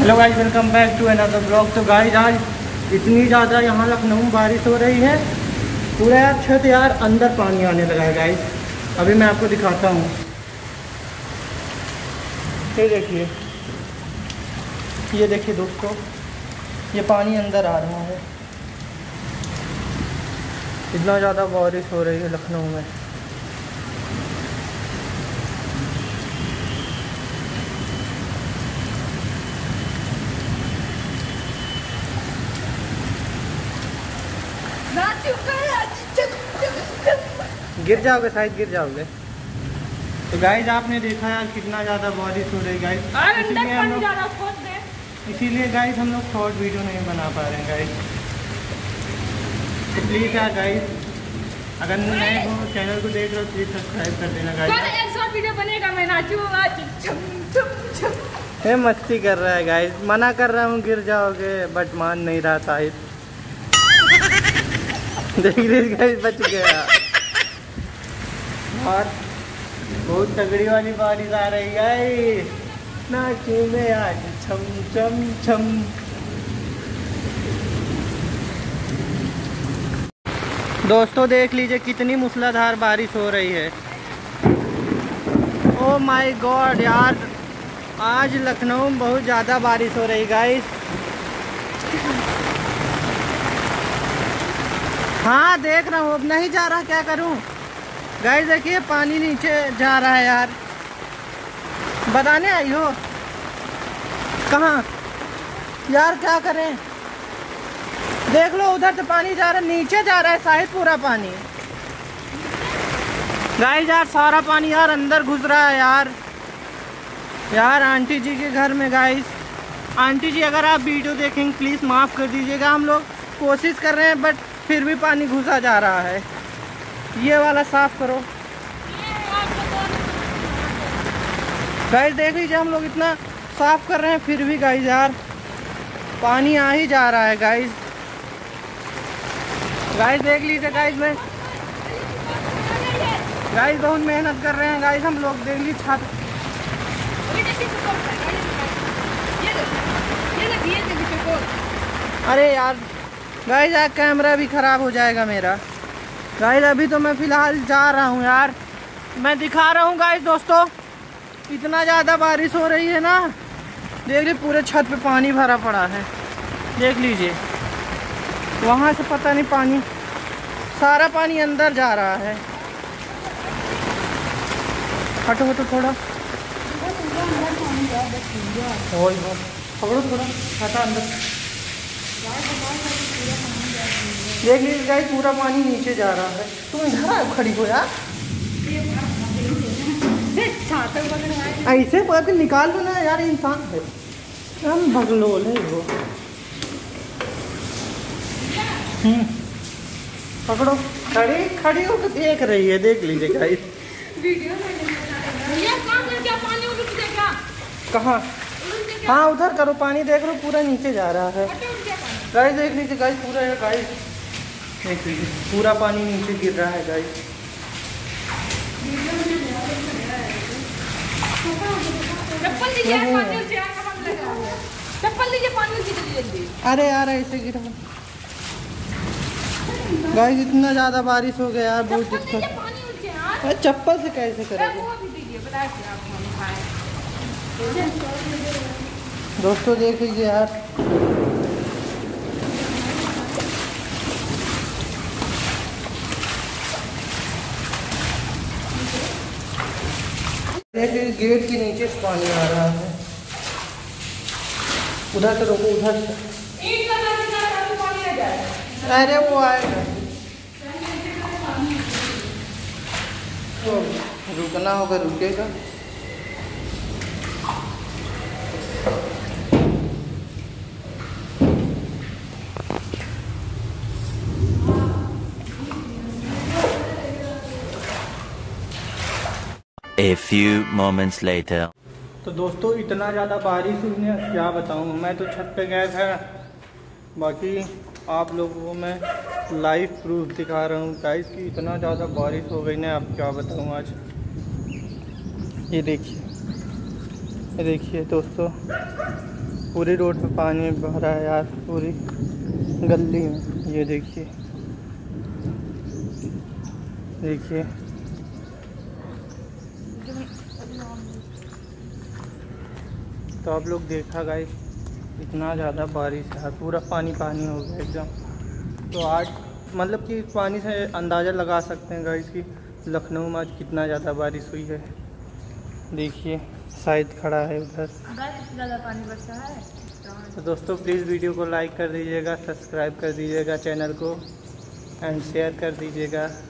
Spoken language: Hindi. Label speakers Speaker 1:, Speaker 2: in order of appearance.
Speaker 1: Hello guys, welcome back to another blog. तो गाइस आज इतनी ज़्यादा यहाँ लखनऊ में बारिश हो रही है, पूरा यार छत यार अंदर पानी आने लगा है गाइस। अभी मैं आपको दिखाता हूँ, ये देखिए दोस्तों, ये पानी अंदर आ रहा है। इतना ज़्यादा बारिश हो रही है लखनऊ में। गिर जाओगे, शायद गिर जाओगे। तो गाइस आपने देखा यार कितना ज़्यादा बारिश हो रही है गाइस, इसीलिए गाइस हम लोग शॉर्ट वीडियो नहीं बना पा रहे हैं गाइस। तो प्लीज़ यार गाइस, अगर नए हो चैनल को देख रहे हो प्लीज़ सब्सक्राइब कर देना गाइस।
Speaker 2: एक शॉर्ट वीडियो बनेगा, मैं नाचूंगा।
Speaker 1: ये मस्ती कर रहा है गाइस, मना कर रहा हूँ गिर जाओगे बट मान नहीं रहा शायद। देखिए गाइस बच गया। और बहुत तगड़ी वाली बारिश आ रही है, नाचू में आज छम छम छम। दोस्तों देख लीजिए कितनी मूसलाधार बारिश हो रही है। ओ माय गॉड यार, आज लखनऊ में बहुत ज़्यादा बारिश हो रही गाइस। हाँ देख रहा हूँ, अब नहीं जा रहा, क्या करूँ गाइस। देखिए पानी नीचे जा रहा है यार। बताने आई हो कहाँ यार, क्या करें। देख लो उधर तो पानी जा रहा है, नीचे जा रहा है शायद पूरा पानी। गाइस यार सारा पानी यार अंदर घुस रहा है यार आंटी जी के घर में। गाइस आंटी जी अगर आप वीडियो देखेंगे प्लीज़ माफ़ कर दीजिएगा, हम लोग कोशिश कर रहे हैं बट फिर भी पानी घुसा जा रहा है। ये वाला साफ करो गाइस। देख लीजिए हम लोग इतना साफ कर रहे हैं फिर भी गाइस यार पानी आ ही जा रहा है गाइस। देख लीजिए गाइस, मैं गाइस बहुत मेहनत कर रहे हैं गाइस हम लोग। देख लीजिए छत, अरे यार गाइस यार कैमरा भी ख़राब हो जाएगा मेरा। गाइस अभी तो मैं फ़िलहाल जा रहा हूँ यार, मैं दिखा रहा हूँ गाइस। दोस्तों इतना ज़्यादा बारिश हो रही है ना, देख लीजिए पूरे छत पे पानी भरा पड़ा है। देख लीजिए वहाँ से पता नहीं पानी, सारा पानी अंदर जा रहा है। हटो हटो थोड़ा, पकड़ो थोड़ा, हटा अंदर। देख लीजिए गाइस पूरा पानी नीचे जा रहा है। तुम इधर खड़ी हो यार, ऐसे पकड़ निकाल दो ना यार, इंसान है हम भगलोल है वो। पकड़ो, खड़ी हो तो देख रही है। देख लीजिए गाइस कहाँ, हाँ उधर करो, पानी देख लो पूरा नीचे जा रहा है गाइस। देख लीजिए गाइस पूरा है गाइस, देख लीजिए पूरा पानी नीचे गिर रहा है गाइस।
Speaker 2: चप्पल लीजिए, पानी जल्दी।
Speaker 1: अरे यार ऐसे गिरा गाइस, इतना ज़्यादा बारिश हो गया यार, बहुत दिक्कत। चप्पल से कैसे करेंगे दोस्तों। देख लीजिए यार देखिए गेट के नीचे से पानी आ रहा है। उधर से रोको, उधर से। अरे वो आएगा तो रुकना होगा, रुकेगा।
Speaker 3: A few moments later.
Speaker 1: तो दोस्तों इतना ज़्यादा बारिश हुई ना, क्या बताऊँ। मैं तो छत पे गया था, बाकी आप लोगों को मैं लाइव प्रूफ दिखा रहा हूँ गाइस कि इतना ज़्यादा बारिश हो गई ना, आप क्या बताऊँ आज। ये देखिए दोस्तों, पूरी रोड पे पानी भरा है यार, पूरी गली में। ये देखिए देखिए, तो आप लोग देखा गाइस, इतना ज़्यादा बारिश है, पूरा पानी पानी हो गया एकदम। तो आज मतलब कि पानी से अंदाज़ा लगा सकते हैं गाइस कि लखनऊ में आज कितना ज़्यादा बारिश हुई है। देखिए शायद खड़ा है उधर।
Speaker 2: ज़्यादा पानी बरसा है।
Speaker 1: तो दोस्तों प्लीज़ वीडियो को लाइक कर दीजिएगा, सब्सक्राइब कर दीजिएगा चैनल को, एंड शेयर कर दीजिएगा।